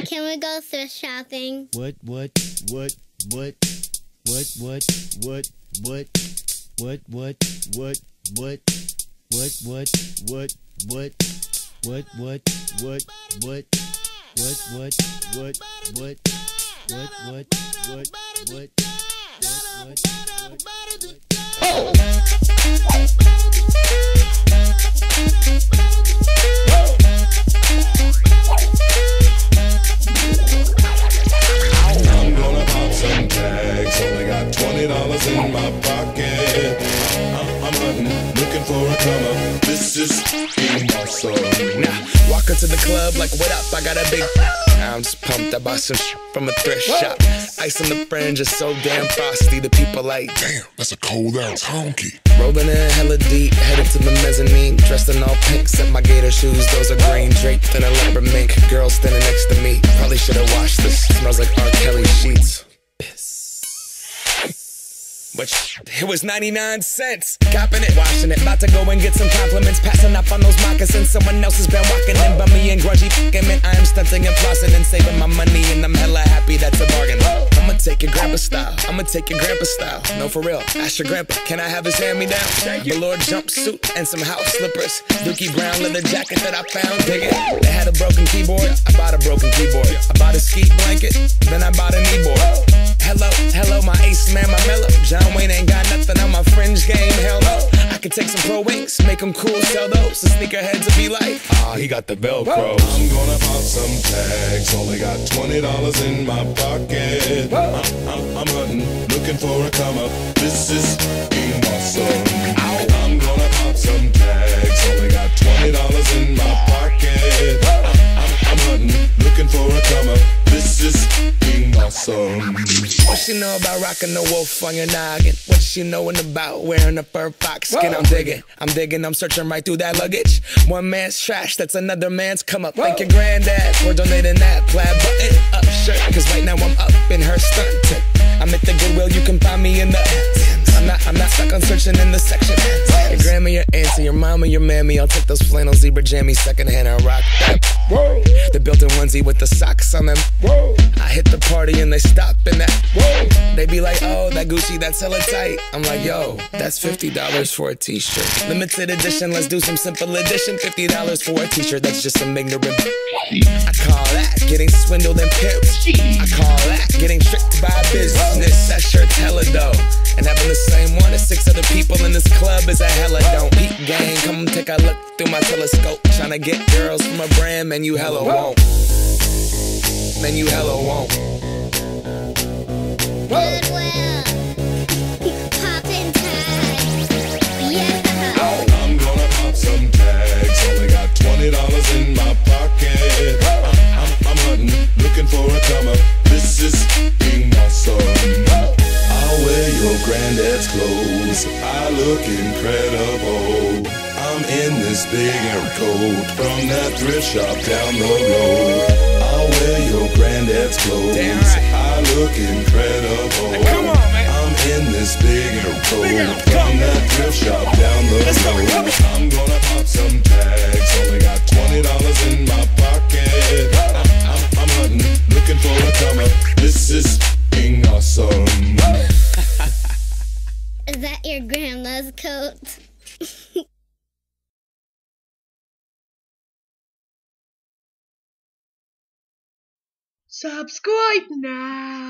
Can we go thrift shopping? What? I'm gonna pop some tags, only got $20 in my pocket. I'm hunting, looking for a come up. This is being awesome. Nah, walk into the club like, what up? I got a big. I'm just pumped. I bought some from a thrift shop. Ice on the fringe is so damn frosty. The people like, Damn, that's a cold ass honky. rolling in hella deep, headed to the mezzanine. Dressed in all pink, set my gator shoes. Those are green, draped in a leopard mink. Girl standing next to me. Probably should've washed this. Smells like R. Kelly sheets. But it was 99 cents. Copping it, washing it. About to go and get some compliments. Passing up on those moccasins. Someone else has been walking in. Bummy and grungy fucking man. I am stunting and flossing and saving my money. And I'm hella happy that's a bargain. I'ma take your grandpa style. I'ma take your grandpa style. No, for real. Ask your grandpa. Can I have his hand-me-down? Velour jumpsuit and some house slippers. Dookie brown leather jacket that I found. Dig it. They had a broken keyboard. I bought a broken keyboard. I bought a ski blanket. Then I bought a kneeboard. Hello, my ace man, my mellow. John Wayne ain't got nothing on my fringe game, hell no. I could take some pro wings, make them cool, sell those. The sneakerheads will be like, he got the Velcro. I'm gonna pop some tags, only got $20 in my pocket. I'm hunting, looking for a come up. This is being awesome. I'm gonna pop some tags, only got $20 in my pocket. I'm hunting, looking for a come up. This is being awesome. What she know about rocking the wolf on your noggin? What she knowin' about wearing a fur fox skin? I'm digging, I'm searching right through that luggage. One man's trash, that's another man's come up. Thank your granddad for donating that plaid button up shirt. Cause right now I'm up in her skirt. I'm at the Goodwill, you can find me in the I'm not stuck on searching in the section. Your grandma, your auntie, your mama, your mammy. I'll take those flannel zebra jammies secondhand and rock that. The built-in onesie with the socks on them. I hit the party and they stop in that. They be like, oh, that Gucci, that's hella tight. I'm like, yo, that's $50 for a t-shirt. Limited edition, let's do some simple edition. $50 for a t-shirt, that's just some ignorant. I call that getting swindled and pimped. I call that getting tricked by business. That shirt's hella dope. And having the same one as 6 other people in this club is a hella don't. Peep gang, come take a look through my telescope. Tryna get girls from a brand, man, you hella won't. Man, you hella won't. Goodwill. Poppin' tags. Yeah. I'm gonna pop some tags, only got $20 in my pocket. I'm hunting, looking for a come up. This is being awesome. I'll wear your granddad's clothes, I look incredible. I'm in this big air coat from that thrift shop down the road. I'll wear your granddad's clothes, I look incredible. Come on, man. I'm in this big air coat from that thrift shop down the road. I'm gonna pop some tags, only got $20 in my pocket. I'm hunting, looking for a come up. This is being awesome. Is that your grandma's coat? Subscribe now.